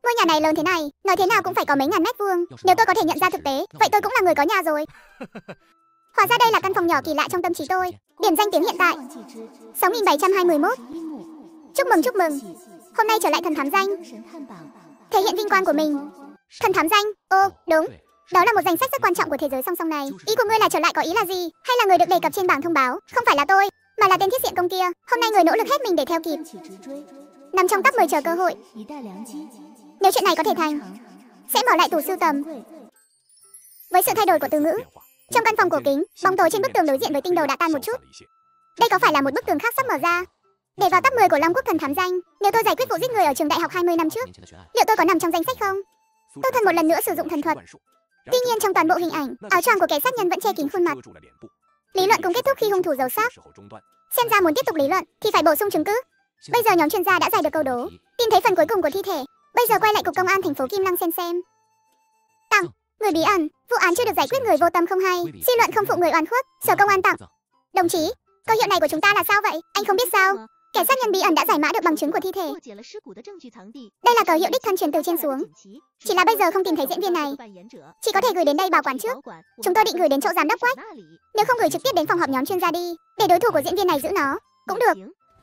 Ngôi nhà này lớn thế này, nói thế nào cũng phải có mấy ngàn mét vuông. Nếu tôi có thể nhận ra thực tế, vậy tôi cũng là người có nhà rồi. Hóa ra đây là căn phòng nhỏ kỳ lạ trong tâm trí tôi. Điểm danh tiếng hiện tại 6721. Chúc mừng. Hôm nay trở lại thần thám danh. Thể hiện vinh quang của mình. Thần thám danh, đúng. Đó là một danh sách rất quan trọng của thế giới song song này. Ý của ngươi là trở lại có ý là gì? Hay là người được đề cập trên bảng thông báo? Không phải là tôi, mà là tên thiết diện công kia. Hôm nay người nỗ lực hết mình để theo kịp. Nằm trong tắp 10 chờ cơ hội. Nếu chuyện này có thể thành, sẽ mở lại tủ sưu tầm. Với sự thay đổi của từ ngữ, trong căn phòng cổ kính, bóng tối trên bức tường đối diện với tinh đầu đã tan một chút. Đây có phải là một bức tường khác sắp mở ra? Để vào top 10 của Long Quốc thần thám danh, nếu tôi giải quyết vụ giết người ở trường đại học 20 năm trước, liệu tôi có nằm trong danh sách không? Tô Thần một lần nữa sử dụng thần thuật. Tuy nhiên trong toàn bộ hình ảnh, áo choàng của kẻ sát nhân vẫn che kín khuôn mặt. Lý luận cũng kết thúc khi hung thủ giấu xác. Xem ra muốn tiếp tục lý luận thì phải bổ sung chứng cứ. Bây giờ nhóm chuyên gia đã giải được câu đố, tìm thấy phần cuối cùng của thi thể. Bây giờ quay lại cục công an thành phố Kim Lăng xem. Tặng, người bí ẩn, vụ án chưa được giải quyết, người vô tâm không hay, suy luận không phụ người oan khuất. Sở công an tặng. Đồng chí, câu hiệu này của chúng ta là sao vậy? Anh không biết sao? Kẻ sát nhân bí ẩn đã giải mã được bằng chứng của thi thể. Đây là cờ hiệu đích thân truyền từ trên xuống. Chỉ là bây giờ không tìm thấy diễn viên này, chỉ có thể gửi đến đây bảo quản trước. Chúng tôi định gửi đến chỗ giám đốc Quách. Nếu không gửi trực tiếp đến phòng họp nhóm chuyên gia đi, để đối thủ của diễn viên này giữ nó cũng được.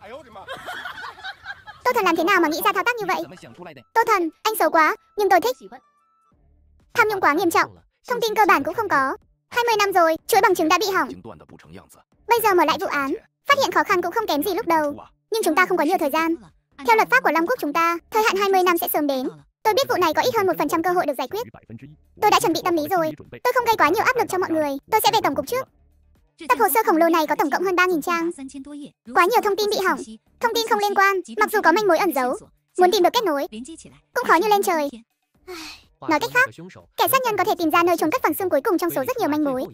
Tô Thần làm thế nào mà nghĩ ra thao tác như vậy? Tô Thần, anh xấu quá, nhưng tôi thích. Tham nhũng quá nghiêm trọng, thông tin cơ bản cũng không có. 20 năm rồi, chuỗi bằng chứng đã bị hỏng. Bây giờ mở lại vụ án, phát hiện khó khăn cũng không kém gì lúc đầu. Nhưng chúng ta không có nhiều thời gian. Theo luật pháp của Long Quốc chúng ta, thời hạn 20 năm sẽ sớm đến. Tôi biết vụ này có ít hơn 1% cơ hội được giải quyết. Tôi đã chuẩn bị tâm lý rồi. Tôi không gây quá nhiều áp lực cho mọi người. Tôi sẽ về tổng cục trước. Tập hồ sơ khổng lồ này có tổng cộng hơn 3.000 trang. Quá nhiều thông tin bị hỏng, thông tin không liên quan, mặc dù có manh mối ẩn giấu. Muốn tìm được kết nối cũng khó như lên trời. Nói cách khác, kẻ sát nhân có thể tìm ra nơi chôn cất phần xương cuối cùng trong số rất nhiều manh mối.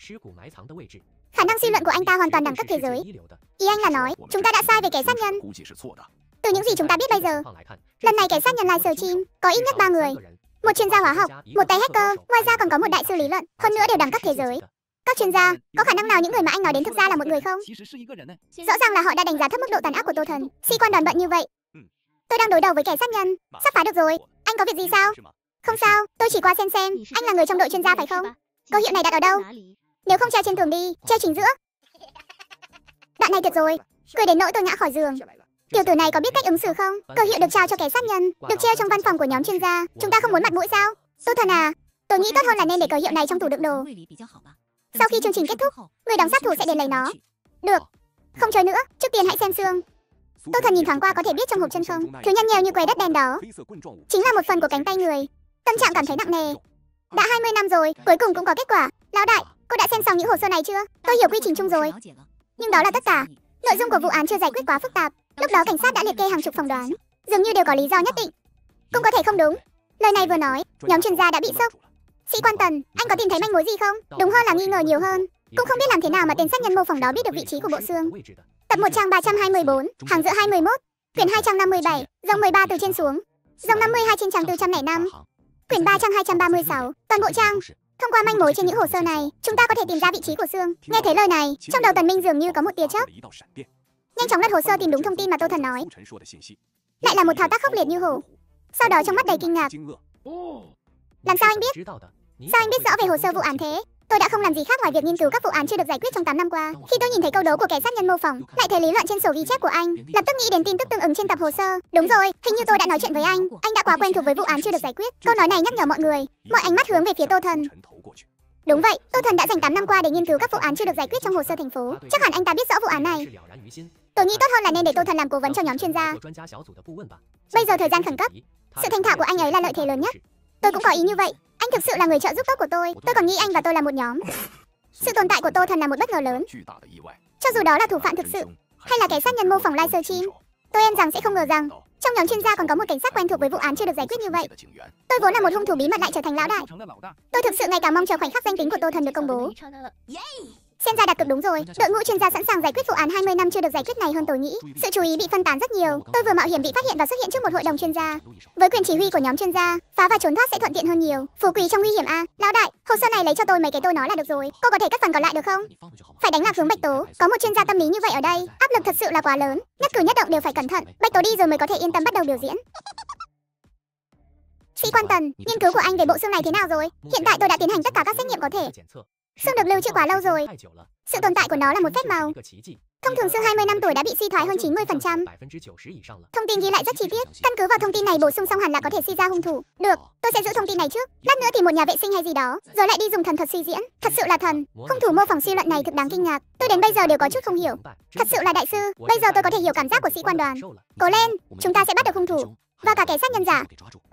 Khả năng suy luận của anh ta hoàn toàn đẳng cấp thế giới. Ý anh là nói, chúng ta đã sai về kẻ sát nhân. Từ những gì chúng ta biết bây giờ, lần này kẻ sát nhân livestream có ít nhất 3 người. Một chuyên gia hóa học, một tay hacker, ngoài ra còn có một đại sư lý luận, hơn nữa đều đẳng cấp thế giới. Các chuyên gia, có khả năng nào những người mà anh nói đến thực ra là một người không? Rõ ràng là họ đã đánh giá thấp mức độ tàn ác của Tô Thần. Sĩ quan đoàn bận như vậy. Tôi đang đối đầu với kẻ sát nhân, sắp phá được rồi. Anh có việc gì sao? Không sao, tôi chỉ qua xem. Anh là người trong đội chuyên gia phải không? Câu hiệu này đặt ở đâu? Nếu không treo trên tường đi, treo chính giữa. Đoạn này tuyệt rồi, cười đến nỗi tôi ngã khỏi giường. Tiểu tử này có biết cách ứng xử không? Cơ hiệu được trao cho kẻ sát nhân, được treo trong văn phòng của nhóm chuyên gia. Chúng ta không muốn mặt mũi sao? Tô Thần à, tôi nghĩ tốt hơn là nên để cờ hiệu này trong tủ đựng đồ. Sau khi chương trình kết thúc, người đóng sát thủ sẽ đến lấy nó. Được, không chơi nữa, trước tiên hãy xem xương. Tô Thần nhìn thoáng qua có thể biết trong hộp chân không? Thứ nhăn nhèo như quầy đất đen đó chính là một phần của cánh tay người. Tâm trạng cảm thấy nặng nề. Đã 20 năm rồi, cuối cùng cũng có kết quả. Lão đại, cô đã xem xong những hồ sơ này chưa? Tôi hiểu quy trình chung rồi. Nhưng đó là tất cả. Nội dung của vụ án chưa giải quyết quá phức tạp. Lúc đó cảnh sát đã liệt kê hàng chục phỏng đoán, dường như đều có lý do nhất định. Cũng có thể không đúng. Lời này vừa nói, nhóm chuyên gia đã bị sốc. Sĩ quan Tần, anh có tìm thấy manh mối gì không? Đúng hơn là nghi ngờ nhiều hơn. Cũng không biết làm thế nào mà tên sát nhân mô phỏng đó biết được vị trí của bộ xương. Tập 1 trang 324, hàng giữa 21, quyển 2 trang 57, dòng 13 từ trên xuống, dòng 52 trên trang 405, quyển 3 trang 236, toàn bộ trang. Thông qua manh mối trên những hồ sơ này, chúng ta có thể tìm ra vị trí của xương. Nghe thấy lời này, trong đầu Tần Minh dường như có một tia chớp. Nhanh chóng lật hồ sơ tìm đúng thông tin mà Tô Thần nói. Lại là một thao tác khốc liệt như hổ. Sau đó trong mắt đầy kinh ngạc. Làm sao anh biết? Sao anh biết rõ về hồ sơ vụ án thế? Tôi đã không làm gì khác ngoài việc nghiên cứu các vụ án chưa được giải quyết trong 8 năm qua. Khi tôi nhìn thấy câu đố của kẻ sát nhân mô phỏng, lại thấy lý luận trên sổ ghi chép của anh, lập tức nghĩ đến tin tức tương ứng trên tập hồ sơ. Đúng rồi, hình như tôi đã nói chuyện với anh đã quá quen thuộc với vụ án chưa được giải quyết. Câu nói này nhắc nhở mọi người, mọi ánh mắt hướng về phía Tô Thần. Đúng vậy, Tô Thần đã dành 8 năm qua để nghiên cứu các vụ án chưa được giải quyết trong hồ sơ thành phố. Chắc hẳn anh ta biết rõ vụ án này. Tôi nghĩ tốt hơn là nên để Tô Thần làm cố vấn cho nhóm chuyên gia. Bây giờ thời gian khẩn cấp, sự thành thạo của anh ấy là lợi thế lớn nhất. Tôi cũng có ý như vậy. Anh thực sự là người trợ giúp tốt của tôi còn nghĩ anh và tôi là một nhóm. Sự tồn tại của Tô Thần là một bất ngờ lớn. Cho dù đó là thủ phạm thực sự hay là kẻ sát nhân mô phỏng livestream, tôi em rằng sẽ không ngờ rằng trong nhóm chuyên gia còn có một cảnh sát quen thuộc với vụ án chưa được giải quyết như vậy. Tôi vốn là một hung thủ bí mật lại trở thành lão đại. Tôi thực sự ngày càng mong chờ khoảnh khắc danh tính của Tô Thần được công bố. Xem ra đặt cược đúng rồi, đội ngũ chuyên gia sẵn sàng giải quyết vụ án 20 năm chưa được giải quyết này hơn tôi nghĩ. Sự chú ý bị phân tán rất nhiều, tôi vừa mạo hiểm bị phát hiện và xuất hiện trước một hội đồng chuyên gia. Với quyền chỉ huy của nhóm chuyên gia, phá và trốn thoát sẽ thuận tiện hơn nhiều. Phú quý trong nguy hiểm a. Lão đại, hồ sơ này lấy cho tôi mấy cái tôi nói là được rồi. Cô có thể cắt phần còn lại được không? Phải đánh lạc hướng Bạch Tố, có một chuyên gia tâm lý như vậy ở đây, áp lực thật sự là quá lớn, nhất cử nhất động đều phải cẩn thận. Bạch Tố đi rồi mới có thể yên tâm bắt đầu biểu diễn. Sĩ quan Tần, nghiên cứu của anh về bộ xương này thế nào rồi? Hiện tại tôi đã tiến hành tất cả các xét nghiệm có thể. Xương được lưu trữ quá lâu rồi. Sự tồn tại của nó là một phép màu. Thông thường xương 20 năm tuổi đã bị suy thoái hơn 90%. Thông tin ghi lại rất chi tiết. Căn cứ vào thông tin này bổ sung xong hẳn là có thể suy ra hung thủ. Được, tôi sẽ giữ thông tin này trước. Lát nữa tìm một nhà vệ sinh hay gì đó, rồi lại đi dùng thần thuật suy diễn. Thật sự là thần. Hung thủ mô phỏng suy luận này thực đáng kinh ngạc. Tôi đến bây giờ đều có chút không hiểu. Thật sự là đại sư. Bây giờ tôi có thể hiểu cảm giác của sĩ quan Đoàn. Cố lên, chúng ta sẽ bắt được hung thủ và cả kẻ sát nhân giả.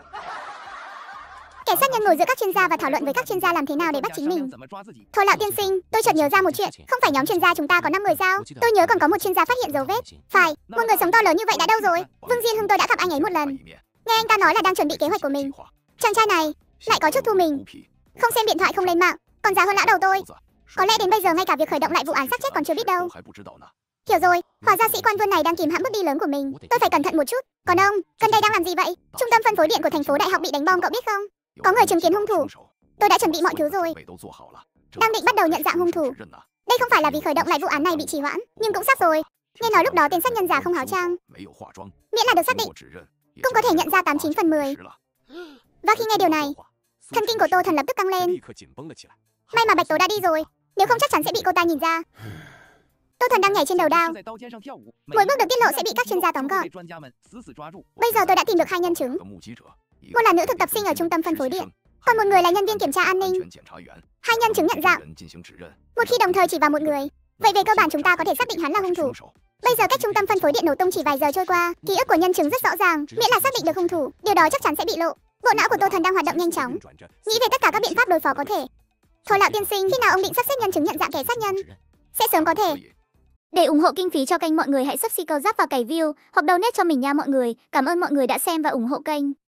Kẻ sát nhân ngồi giữa các chuyên gia và thảo luận với các chuyên gia làm thế nào để bắt chính mình. Thôi lão tiên sinh, tôi chợt nhớ ra một chuyện. Không phải nhóm chuyên gia chúng ta có 5 người sao? Tôi nhớ còn có một chuyên gia phát hiện dấu vết. Phải, một người sống to lớn như vậy đã đâu rồi? Vương Diên Hưng tôi đã gặp anh ấy một lần. Nghe anh ta nói là đang chuẩn bị kế hoạch của mình. Chàng trai này lại có chút thu mình. Không xem điện thoại không lên mạng, còn già hơn lão đầu tôi. Có lẽ đến bây giờ ngay cả việc khởi động lại vụ án xác chết còn chưa biết đâu. Hiểu rồi, hóa ra sĩ quan Vương này đang kìm hãm bước đi lớn của mình. Tôi phải cẩn thận một chút. Còn ông, gần đây đang làm gì vậy? Trung tâm phân phối điện của thành phố đại học bị đánh bom cậu biết không? Có người chứng kiến hung thủ. Tôi đã chuẩn bị mọi thứ rồi. Đang định bắt đầu nhận dạng hung thủ. Đây không phải là vì khởi động lại vụ án này bị trì hoãn, nhưng cũng sắp rồi. Nghe nói lúc đó tên sát nhân giả không áo trang. Miễn là được xác định, cũng có thể nhận ra 89 phần 10. Và khi nghe điều này, thần kinh của Tô Thần lập tức căng lên. May mà Bạch Tố đã đi rồi, nếu không chắc chắn sẽ bị cô ta nhìn ra. Tô Thần đang nhảy trên đầu đao. Mỗi bước được tiết lộ sẽ bị các chuyên gia tóm gọn. Bây giờ tôi đã tìm được 2 nhân chứng. Một là nữ thực tập sinh ở trung tâm phân phối điện, còn một người là nhân viên kiểm tra an ninh. 2 nhân chứng nhận dạng. Một khi đồng thời chỉ vào một người, vậy về cơ bản chúng ta có thể xác định hắn là hung thủ. Bây giờ cách trung tâm phân phối điện nổ tung chỉ vài giờ trôi qua, ký ức của nhân chứng rất rõ ràng, miễn là xác định được hung thủ, điều đó chắc chắn sẽ bị lộ. Bộ não của Tô Thần đang hoạt động nhanh chóng, nghĩ về tất cả các biện pháp đối phó có thể. Thôi lão tiên sinh, khi nào ông định sắp xếp nhân chứng nhận dạng kẻ sát nhân? Sẽ sớm có thể. Để ủng hộ kinh phí cho kênh mọi người hãy subscribe vào cày view hoặc donate cho mình nha mọi người. Cảm ơn mọi người đã xem và ủng hộ kênh.